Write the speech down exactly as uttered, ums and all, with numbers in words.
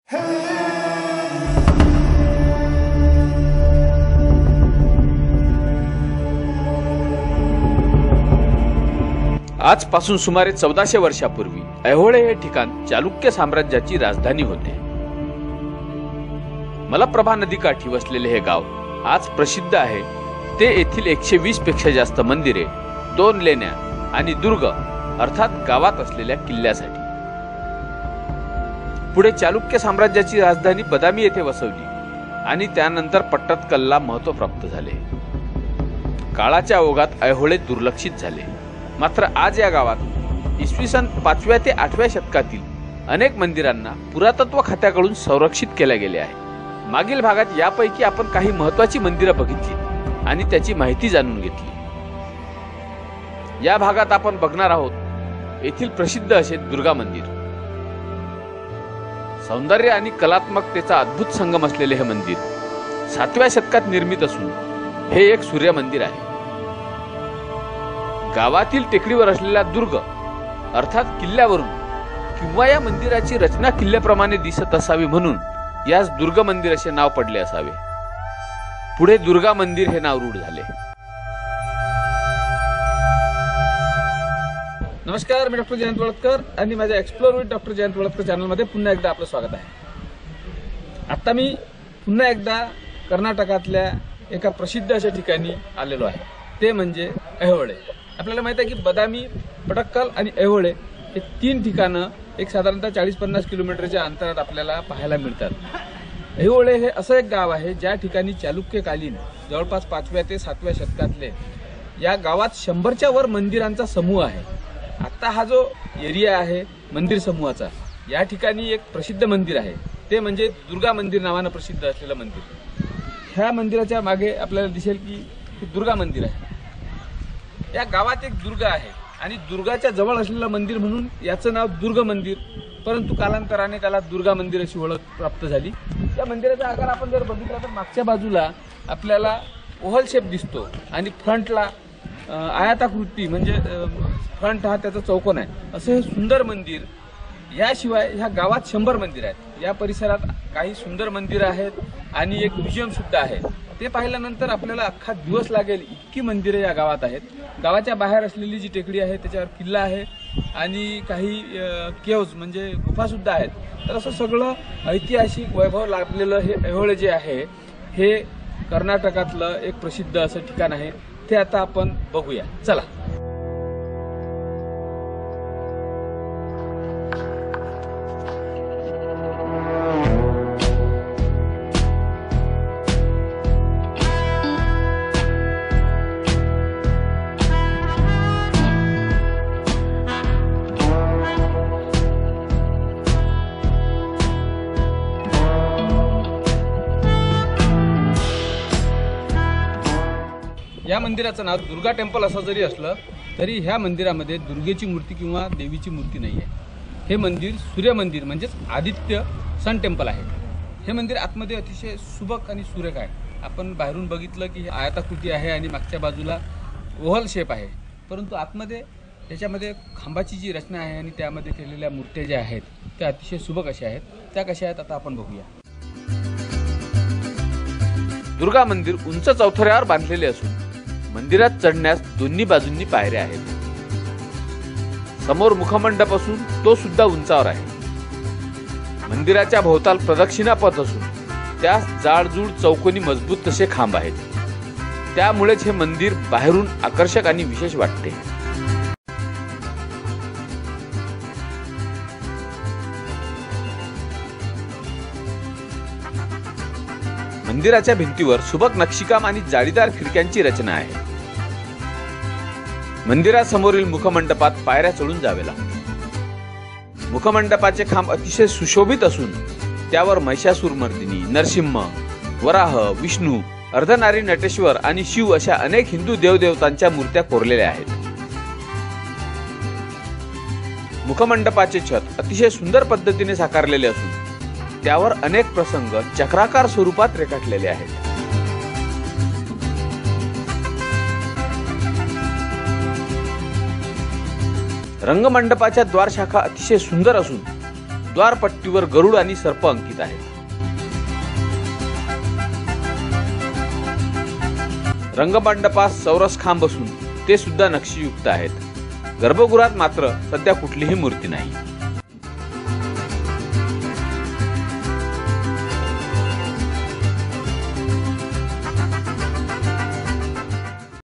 आजपासून सुमारे चौदाशे वर्षापूर्वी ऐहोळे हे ठिकाण चालुक्य साम्राज्याची राजधानी होते. मलप्रभा नदीकाठी वसलेले हे गाव आज प्रसिद्ध आहे. ते येथील एकशे वीस पेक्षा जास्त मंदिरे, दोन लेण्या आणि दुर्ग अर्थात गावात असलेल्या किल्ल्यासाठी. पुढे चालुक्य साम्राज्याची राजधानी बदामी येथे वसवली आणि त्यानंतर पट्टदकलला महत्त्व प्राप्त झाले. काळाच्या ओघात ऐहोळे दुर्लक्षित झाले. मात्र आज या गावात इसवी सन पाचव्या ते आठव्या शतकातील अनेक मंदिरांना पुरातत्व खात्याकडून संरक्षित केले गेले आहे. मागील भागात यापैकी आपण काही महत्त्वाची मंदिरं बघितली आणि त्याची माहिती जाणून घेतली. या भागात आपण बघणार आहोत येथील प्रसिद्ध असे दुर्गा मंदिर. सौंदर्य आणि कलात्मकतेचा अद्भुत संगम असलेले हे मंदिर सातव्या शतकात निर्मित असून हे एक सूर्य मंदिर आहे. गावातील टेकडीवर असलेला दुर्ग अर्थात किल्ल्यावरून किंवा या मंदिराची रचना किल्ल्याप्रमाणे दिसत असावी म्हणून यास दुर्गा मंदिर असे नाव पडले असावे. पुढे दुर्गा मंदिर हे नाव रूढ झाले. नमस्कार, मी डॉक्टर जयंत वळदकर आणि माझ्या explore with doctor Jayant Valadkar चॅनलमध्ये पुन्हा एकदा आपलं स्वागत आहे. आता मी पुन्हा एकदा कर्नाटकातल्या एका प्रसिद्ध अशा ठिकाणी आलेलो आहे. ते म्हणजे ऐहोळे. आपल्याला माहित आहे की बदामी, पट्टदकल आणि ऐहोळे हे तीन ठिकाणं एक साधारणतः चाळीस पन्नास किलोमीटरच्या अंतरात आपल्याला पाहायला मिळतात. ऐहोळे हे असं एक गाव आहे ज्या ठिकाणी चालुक्यकालीन जवळपास पाचव्या ते सातव्या शतकातले या गावात शंभरच्या वर मंदिरांचा समूह आहे. आता हा जो एरिया आहे मंदिर समूहाचा, या ठिकाणी एक प्रसिद्ध मंदिर आहे. ते म्हणजे दुर्गा मंदिर नावानं प्रसिद्ध असलेलं मंदिर. ह्या मंदिराच्या मागे आपल्याला दिसेल की दुर्गा मंदिर आहे. या गावात एक दुर्ग आहे आणि दुर्गाच्या जवळ असलेलं मंदिर म्हणून याचं नाव दुर्ग मंदिर, परंतु कालांतराने त्याला दुर्गा मंदिर अशी ओळख प्राप्त झाली. या मंदिराचा आकार आपण जर बघितला तर मागच्या बाजूला आपल्याला ओव्हल शेप दिसतो आणि फ्रंटला आयताकृती म्हणजे फ्रंट हा त्याचा चौकोन आहे. असं हे सुंदर मंदिर. याशिवाय ह्या गावात शंभर मंदिर आहेत. या परिसरात काही सुंदर मंदिरं आहेत आणि एक म्युझियम सुद्धा आहे. ते पाहिल्यानंतर आपल्याला अख्खा दिवस लागेल इतकी मंदिरे या गावात आहेत. गावाच्या बाहेर असलेली जी टेकडी आहे त्याच्यावर किल्ला आहे आणि काही केव्ज म्हणजे गुफा सुद्धा आहेत. तर असं सगळं ऐतिहासिक वैभव लाभलेलं हे ऐहोळे जे आहे हे कर्नाटकातलं एक प्रसिद्ध असं ठिकाण आहे. ते आता आपण बघूया, चला. या मंदिराचं नाव दुर्गा टेम्पल असं जरी असलं तरी ह्या मंदिरामध्ये दुर्गेची मूर्ती किंवा देवीची मूर्ती नाही आहे. हे मंदिर सूर्य मंदिर म्हणजेच आदित्य सन टेम्पल आहे. हे मंदिर आतमध्ये अतिशय सुबक आणि सुरेख आहे. आपण बाहेरून बघितलं की आयताकृती आहे आणि मागच्या बाजूला ओव्हल शेप आहे, परंतु आतमध्ये त्याच्यामध्ये खांबाची जी रचना आहे आणि त्यामध्ये केलेल्या मूर्त्या ज्या आहेत त्या अतिशय सुबक अशा आहेत. त्या कशा आहेत आता आपण बघूया. दुर्गा मंदिर उंच चौथऱ्यावर बांधलेले असून मंदिरात चढण्यास दोन्ही बाजूंनी पायऱ्या आहेत. समोर मुखमंडप असून तो सुद्धा उंचावर आहे. मंदिराच्या भोवताल प्रदक्षिणा पथ असून त्यास जाडजूड चौकोनी मजबूत तसे खांब आहेत. त्यामुळेच हे मंदिर बाहेरून आकर्षक आणि विशेष वाटते. मंदिराच्या भिंतीवर सुबक नक्षीकाम आणि जाळीदार खिडक्यांची रचना आहे. मंदिरासमोरील मुखमंडपात पायऱ्या चढून जावे लागते. मुखमंडपाचे खांब अतिशय सुशोभित असून त्यावर महिषासुरमर्दिनी, नरसिंह, वराह, विष्णू, अर्धनारी नटेश्वर आणि शिव अशा अनेक हिंदू देवदेवतांच्या मूर्त्या कोरलेल्या आहेत. मुखमंडपाचे छत अतिशय सुंदर पद्धतीने साकारलेले असून त्यावर अनेक प्रसंग चक्राकार स्वरूपात रेखाटलेले आहेत. रंगमंडपाच्या द्वारशाखा अतिशय सुंदर असून द्वारपट्टीवर गरुड आणि सर्प अंकित आहेत. रंगमंडपास चौरस खांब असून ते सुद्धा नक्षीयुक्त आहेत. गर्भगृहात मात्र सध्या कुठलीही मूर्ती नाही.